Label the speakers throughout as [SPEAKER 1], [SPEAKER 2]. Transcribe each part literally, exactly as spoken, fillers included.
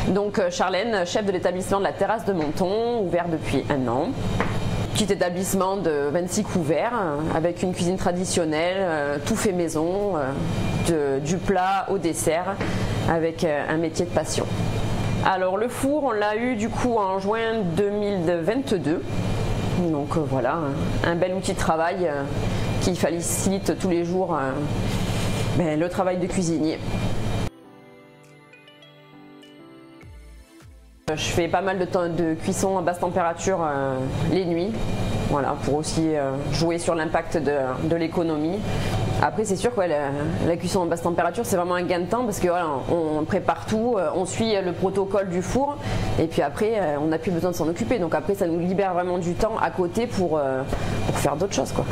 [SPEAKER 1] Donc Charlène, chef de l'établissement de la Terrasse de Monton, ouvert depuis un an. Petit établissement de vingt-six couverts avec une cuisine traditionnelle, euh, tout fait maison, euh, de, du plat au dessert, avec euh, un métier de passion. Alors le four, on l'a eu du coup en juin deux mille vingt-deux. Donc euh, voilà, un, un bel outil de travail euh, qui facilite tous les jours euh, ben, le travail de cuisinier. Je fais pas mal de, temps de cuisson à basse température euh, les nuits, voilà, pour aussi euh, jouer sur l'impact de, de l'économie. Après c'est sûr que ouais, la, la cuisson à basse température c'est vraiment un gain de temps parce que voilà, on prépare tout, on suit le protocole du four et puis après on n'a plus besoin de s'en occuper. Donc après ça nous libère vraiment du temps à côté pour, euh, pour faire d'autres choses, quoi.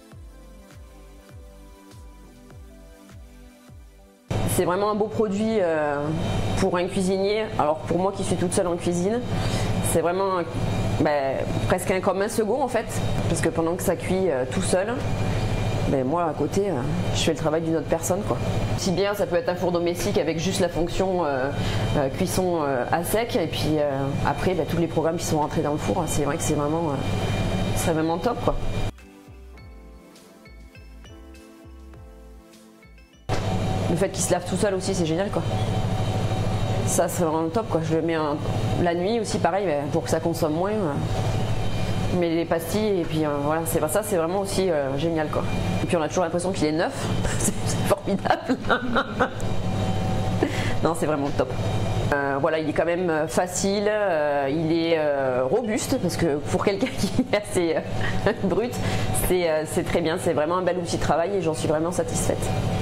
[SPEAKER 1] C'est vraiment un beau produit euh, pour un cuisinier. Alors pour moi qui suis toute seule en cuisine, c'est vraiment ben, presque un, comme un second en fait, parce que pendant que ça cuit euh, tout seul, ben, moi à côté, euh, je fais le travail d'une autre personne, quoi. Si bien ça peut être un four domestique avec juste la fonction euh, euh, cuisson euh, à sec, et puis euh, après ben, tous les programmes qui sont rentrés dans le four, c'est vrai que c'est vraiment, euh, c'est vraiment top, quoi. Le fait qu'il se lave tout seul aussi, c'est génial, quoi. Ça, c'est vraiment top, quoi. Je le mets en... la nuit aussi, pareil, pour que ça consomme moins. Je mets les pastilles et puis euh, voilà, c'est ça, c'est vraiment aussi euh, génial, quoi. Et puis on a toujours l'impression qu'il est neuf, c'est formidable. Non, c'est vraiment top. Euh, voilà, il est quand même facile, euh, il est euh, robuste parce que pour quelqu'un qui est assez euh, brut, c'est euh, très bien, c'est vraiment un bel outil de travail et j'en suis vraiment satisfaite.